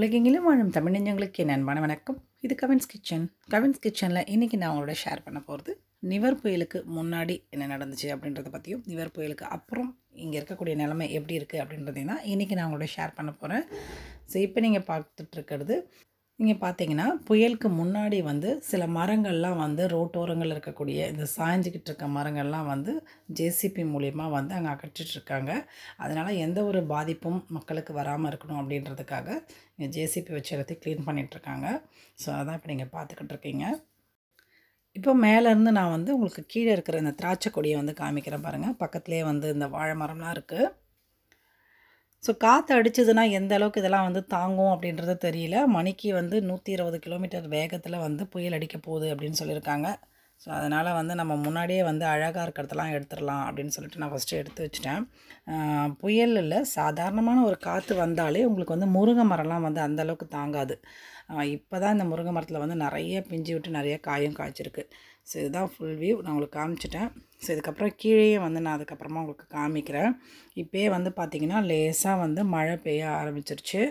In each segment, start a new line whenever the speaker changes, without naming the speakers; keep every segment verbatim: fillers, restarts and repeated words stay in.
உலகெங்கிலும் வாழும் தமிழ் நெஞ்சங்களுக்கு என் அன்பான வணக்கம். இது கவின்ஸ் கிச்சன். கவின்ஸ் கிச்சனில் இன்றைக்கி நான் உங்களோட ஷேர் பண்ண போகிறது நிவர் புயலுக்கு முன்னாடி என்ன நடந்துச்சு அப்படின்றத பற்றியும், நிவர் புயலுக்கு அப்புறம் இங்கே இருக்கக்கூடிய நிலைமை எப்படி இருக்குது அப்படின்றதையும் தான் இன்றைக்கி நான் உங்களோட ஷேர் பண்ண போகிறேன். ஸோ இப்போ நீங்கள் பார்த்துட்ருக்கிறது, இங்கே பார்த்தீங்கன்னா புயலுக்கு முன்னாடி வந்து சில மரங்கள்லாம் வந்து ரோட்டோரங்கள் இருக்கக்கூடிய இந்த சாய்ஞ்சிக்கிட்டு இருக்க மரங்கள்லாம் வந்து ஜேசிபி மூலிமா வந்து அங்கே அகற்றிட்டுருக்காங்க. அதனால் எந்த ஒரு பாதிப்பும் மக்களுக்கு வராமல் இருக்கணும் அப்படின்றதுக்காக இங்கே ஜேசிபி வச்சு எல்லாத்தையும் க்ளீன் பண்ணிகிட்ருக்காங்க. ஸோ அதான் இப்போ நீங்கள் பார்த்துக்கிட்டு இருக்கீங்க. இப்போ மேலேருந்து நான் வந்து உங்களுக்கு கீழே இருக்கிற இந்த திராட்சை கொடியை வந்து காமிக்கிறேன் பாருங்கள். பக்கத்துலேயே வந்து இந்த வாழை மரம்லாம் இருக்குது. ஸோ காற்று அடிச்சதுன்னா எந்த அளவுக்கு இதெல்லாம் வந்து தாங்கும் அப்படின்றது தெரியல. மணிக்கு வந்து நூற்றி இருபது கிலோமீட்டர் வேகத்தில் வந்து புயல் அடிக்க போகுது அப்படின்னு சொல்லியிருக்காங்க. ஸோ அதனால் வந்து நம்ம முன்னாடியே வந்து அழகாக இருக்கிறதெல்லாம் எடுத்துடலாம் அப்படின்னு சொல்லிட்டு நான் ஃபஸ்ட்டு எடுத்து வச்சுட்டேன். புயல் இல்லை, சாதாரணமான ஒரு காற்று வந்தாலே உங்களுக்கு வந்து முருங்கை மரம்லாம் வந்து அந்தளவுக்கு தாங்காது. இப்போ தான் இந்த முருங்கை மரத்தில் வந்து நிறைய பிஞ்சு விட்டு நிறைய காயும் காய்ச்சிருக்கு. ஸோ இதுதான் ஃபுல் வியூ நான் உங்களுக்கு காமிச்சிட்டேன். ஸோ இதுக்கப்புறம் கீழேயே வந்து நான் அதுக்கப்புறமா உங்களுக்கு காமிக்கிறேன். இப்போயே வந்து பார்த்திங்கன்னா லேசாக வந்து மழை பெய்ய ஆரம்பிச்சிருச்சு.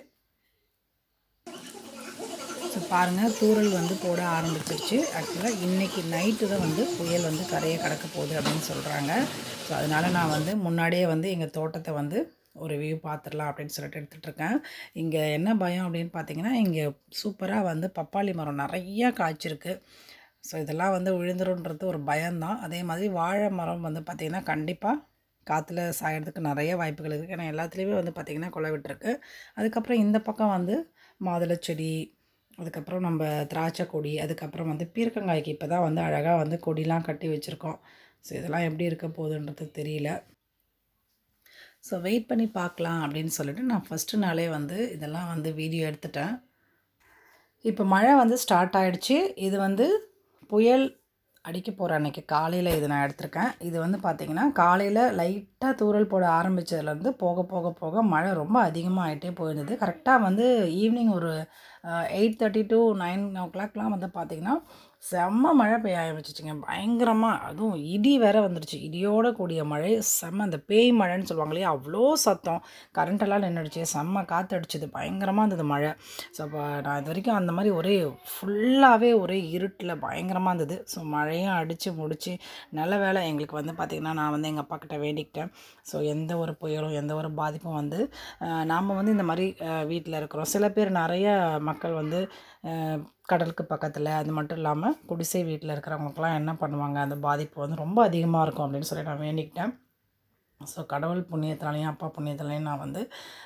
ஸோ பாருங்கள், தூறல் வந்து போட ஆரம்பிச்சிருச்சு. ஆக்சுவலாக இன்றைக்கி நைட்டு தான் வந்து புயல் வந்து கரையை கடக்க போகுது அப்படின்னு சொல்கிறாங்க. ஸோ அதனால் நான் வந்து முன்னாடியே வந்து எங்கள் தோட்டத்தை வந்து ஒரு வியூ பார்த்துடலாம் அப்படின்னு சொல்லிட்டு எடுத்துகிட்ருக்கேன். இங்கே என்ன பயம் அப்படின்னு பார்த்தீங்கன்னா, இங்கே சூப்பராக வந்து பப்பாளி மரம் நிறையா காய்ச்சிருக்கு. ஸோ இதெல்லாம் வந்து விழுந்துருன்றது ஒரு பயம்தான். அதே மாதிரி வாழை மரம் வந்து பார்த்திங்கன்னா கண்டிப்பாக காற்றுல சாயறதுக்கு நிறைய வாய்ப்புகள் இருக்குது. ஏன்னா எல்லாத்துலேயுமே வந்து பார்த்திங்கன்னா கொலை விட்டுருக்கு. அதுக்கப்புறம் இந்த பக்கம் வந்து மாதுளை செடி, அதுக்கப்புறம் நம்ம திராட்சை கொடி, அதுக்கப்புறம் வந்து பீர்க்கங்காய்க்கு இப்போ தான் வந்து அழகாக வந்து கொடிலாம் கட்டி வச்சுருக்கோம். ஸோ இதெல்லாம் எப்படி இருக்க போகுதுன்றது தெரியல. ஸோ வெயிட் பண்ணி பார்க்கலாம் அப்படின்னு சொல்லிட்டு நான் ஃபஸ்ட்டு நாளே வந்து இதெல்லாம் வந்து வீடியோ எடுத்துட்டேன். இப்போ மழை வந்து ஸ்டார்ட் ஆகிடுச்சு. இது வந்து புயல் அடிக்க போகிற அன்றைக்கி காலையில் இது நான் எடுத்திருக்கேன். இது வந்து பார்த்திங்கன்னா காலையில் லைட்டாக தூறல் போட ஆரம்பித்ததுலேருந்து போக போக போக மழை ரொம்ப அதிகமாக ஆகிட்டே போயிருந்தது. கரெக்டாக வந்து ஈவினிங் ஒரு eight thirty to nine o கிளாக்லாம் வந்து பார்த்திங்கன்னா செம்ம மழை பெய்ய ஆரம்பிச்சிச்சுங்க. பயங்கரமாக, அதுவும் இடி வேறு வந்துடுச்சு. இடியோட கூடிய மழை, செம்ம அந்த பேய் மழைன்னு சொல்லுவாங்க இல்லையா, அவ்வளோ சத்தம். கரண்ட்டெல்லாம் நின்றுடுச்சு, செம்ம காற்று அடிச்சுது, பயங்கரமாக இருந்தது மழை. ஸோ அப்போ நான் இது வரைக்கும் அந்த மாதிரி ஒரே ஃபுல்லாகவே ஒரே இருட்டில் பயங்கரமாக இருந்தது. ஸோ மழையும் அடித்து முடித்து நல்ல வேலை எங்களுக்கு வந்து பார்த்திங்கன்னா நான் வந்து எங்கள் அப்பாக்கிட்ட வேண்டிக்கிட்டேன். ஸோ எந்த ஒரு புயலும் எந்த ஒரு பாதிப்பும் வந்து நாம் வந்து இந்த மாதிரி வீட்டில் இருக்கிறோம். சில பேர் நிறைய மக்கள் வந்து கடலுக்கு பக்கத்தில், அது மட்டும் இல்லாமல் குடிசை வீட்டில் இருக்கிறவங்களுக்குலாம் என்ன பண்ணுவாங்க, அந்த பாதிப்பு வந்து ரொம்ப அதிகமாக இருக்கும் அப்படின்னு சொல்லி நான் வேண்டிக்கிட்டேன். ஸோ கடவுள் புண்ணியத்தினாலையும் அப்பா புண்ணியத்தினாலையும் நான் வந்து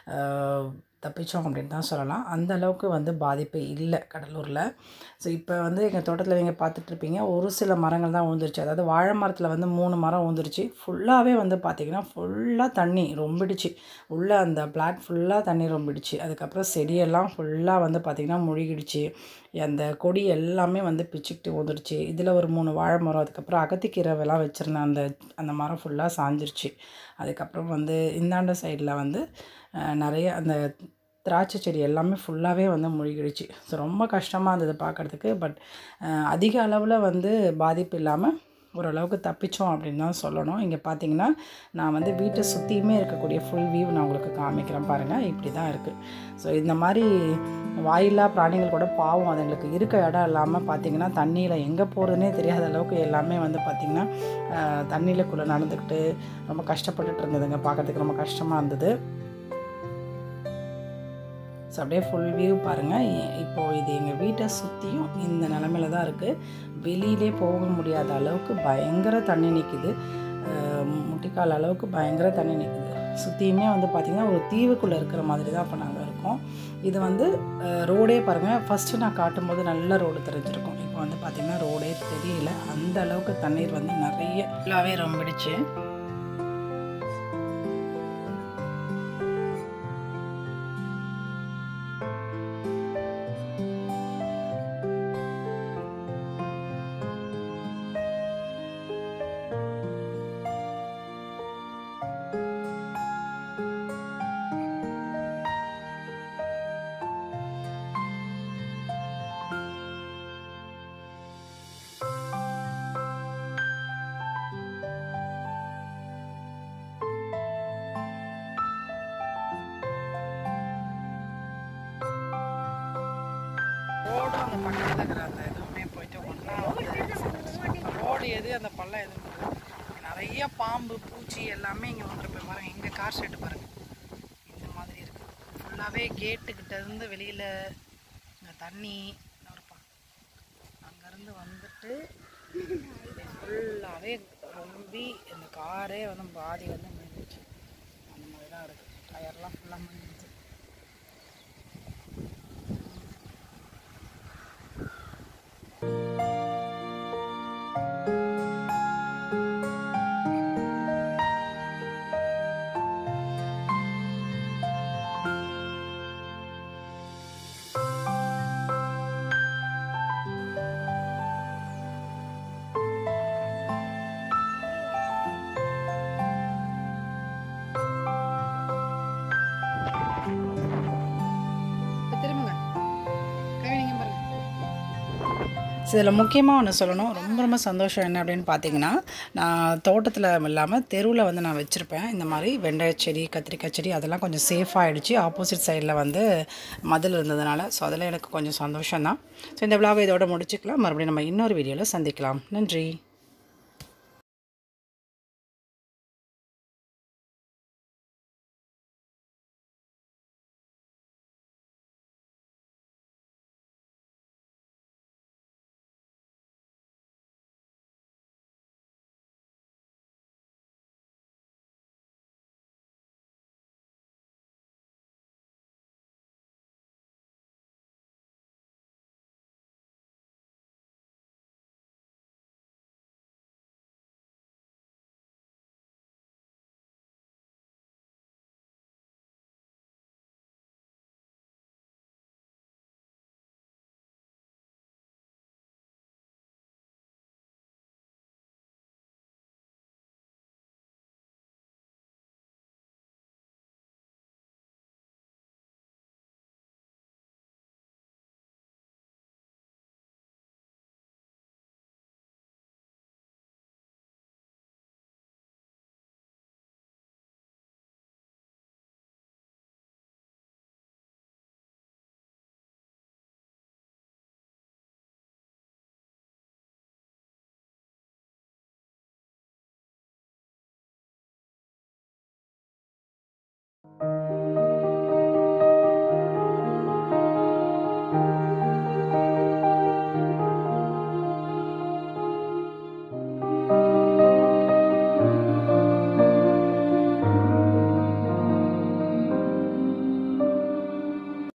தப்பிச்சோம் அப்படின்னு தான் சொல்லலாம். அந்த அளவுக்கு வந்து பாதிப்பு இல்லை கடலூரில். ஸோ இப்போ வந்து எங்கள் தோட்டத்தில் நீங்கள் பார்த்துட்ருப்பீங்க, ஒரு சில மரங்கள் தான் விழுந்துருச்சு. அதாவது வாழை மரத்தில் வந்து மூணு மரம் விழுந்துருச்சு. ஃபுல்லாகவே வந்து பார்த்திங்கன்னா ஃபுல்லாக தண்ணி ரொம்பிடுச்சு. உள்ளே அந்த பிளாட் ஃபுல்லாக தண்ணி ரொம்பிடுச்சு. அதுக்கப்புறம் செடியெல்லாம் ஃபுல்லாக வந்து பார்த்திங்கன்னா முழுகிடுச்சு. அந்த கொடி எல்லாமே வந்து பிச்சுக்கிட்டு வந்துடுச்சு. இதில் ஒரு மூணு வாழை மரம், அதுக்கப்புறம் அகத்திக்கீரைலாம் வச்சுருந்தேன், அந்த அந்த மரம் ஃபுல்லாக சாஞ்சிருச்சு. அதுக்கப்புறம் வந்து இந்தாண்ட சைடில் வந்து நிறைய அந்த திராட்சை செடி எல்லாமே ஃபுல்லாகவே வந்து முழுகிடுச்சு. ஸோ ரொம்ப கஷ்டமாக இருந்தது பார்க்குறதுக்கு. பட் அதிக அளவில் வந்து பாதிப்பு இல்லாமல் ஓரளவுக்கு தப்பிச்சோம் அப்படின்னு தான் சொல்லணும். இங்கே பார்த்தீங்கன்னா நான் வந்து வீட்டை சுற்றியுமே இருக்கக்கூடிய ஃபுல் வியூ நான் உங்களுக்கு காமிக்கிறேன் பாருங்கள். இப்படி தான் இருக்குது. ஸோ இந்த மாதிரி வாயில்லா பிராணிகள் கூட பாவம், அதுங்களுக்கு இருக்க இடம் இல்லாமல் பார்த்திங்கன்னா தண்ணியில் எங்கே போகிறதுனே தெரியாத அளவுக்கு எல்லாமே வந்து பார்த்திங்கன்னா தண்ணியிலக்குள்ளே நடந்துக்கிட்டு ரொம்ப கஷ்டப்பட்டுட்டு இருந்ததுங்க. பார்க்குறதுக்கு ரொம்ப கஷ்டமாக இருந்தது. ஸோ அப்படியே ஃபுல் வியூ பாருங்கள். இப்போது இது எங்கள் வீட்டை சுற்றியும் இந்த நிலமையில தான் இருக்குது. வெளியிலே போக முடியாத அளவுக்கு பயங்கர தண்ணி நிற்கிது. முட்டிக்கால் அளவுக்கு பயங்கர தண்ணி நிற்கிது. சுற்றியுமே வந்து பார்த்திங்கன்னா ஒரு தீவுக்குள்ளே இருக்கிற மாதிரி தான் இப்போ நாங்கள் இருக்கோம். இது வந்து ரோடே பாருங்கள், ஃபஸ்ட்டு நான் காட்டும்போது நல்ல ரோடு தெரிஞ்சிருக்கும். இப்போ வந்து பார்த்திங்கன்னா ரோடே தெரியல. அந்த அளவுக்கு தண்ணீர் வந்து நிறைய ஃபுல்லாகவே ரொம்பிடுச்சு. அந்த பக்கத்தில் இருக்கிற அந்த எதுவுமே போயிட்டு ஒன்றா ரோடு எது அந்த பள்ளம் எதுவும் நிறைய பாம்பு பூச்சி எல்லாமே இங்கே வந்துருப்பேன் பாருங்கள். இங்கே கார் ஷெட்டு பாருங்கள் இந்த மாதிரி இருக்குது. ஃபுல்லாகவே கேட்டுக்கிட்ட இருந்து வெளியில் இந்த தண்ணி அங்கேருந்து வந்துட்டு ஃபுல்லாகவே ரொம்பி இந்த காரே வந்து பாதி வந்து முடிஞ்சிச்சு. அந்த மாதிரி தான் இருக்குது. டயர்லாம் ஃபுல்லாக முடிஞ்சிச்சு. இதில் முக்கியமாக ஒன்று சொல்லணும், ரொம்ப ரொம்ப சந்தோஷம் என்ன அப்படின்னு பார்த்தீங்கன்னா, நான் தோட்டத்தில் இல்லாமல் தெருவில் வந்து நான் வச்சுருப்பேன் இந்த மாதிரி வெங்காய செடி, கத்திரிக்காய் செடி, அதெல்லாம் கொஞ்சம் சேஃப் ஆகிடுச்சு ஆப்போசிட் சைடில் வந்து மதில் இருந்ததுனால. ஸோ அதெல்லாம் எனக்கு கொஞ்சம் சந்தோஷம்தான். ஸோ இந்த விலாகை இதோட முடிச்சுக்கலாம். மறுபடியும் நம்ம இன்னொரு வீடியோவில் சந்திக்கலாம். நன்றி.